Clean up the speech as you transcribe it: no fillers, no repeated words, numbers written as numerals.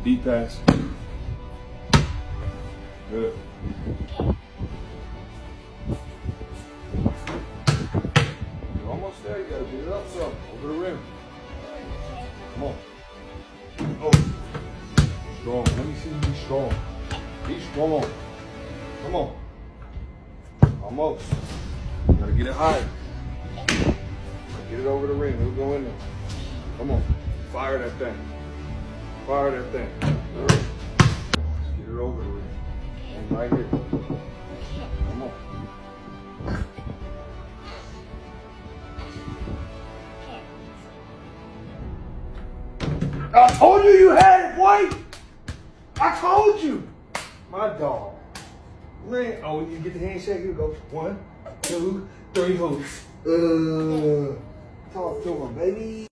Deep pass. Good. You're almost there. You gotta get it up some. Over the rim. Come on. Oh. Strong. Let me see you be strong. Be strong. Come on. Almost. You gotta get it higher. Get it over the rim. It'll go in there. Come on. Fire that thing. Fire that thing. Let's get it over the rim. And right here. Come on. I told you you had it, boy. I told you. My dog. Man, oh, when you get the handshake, you go 1, 2, 3 hoops. Talk to him, baby.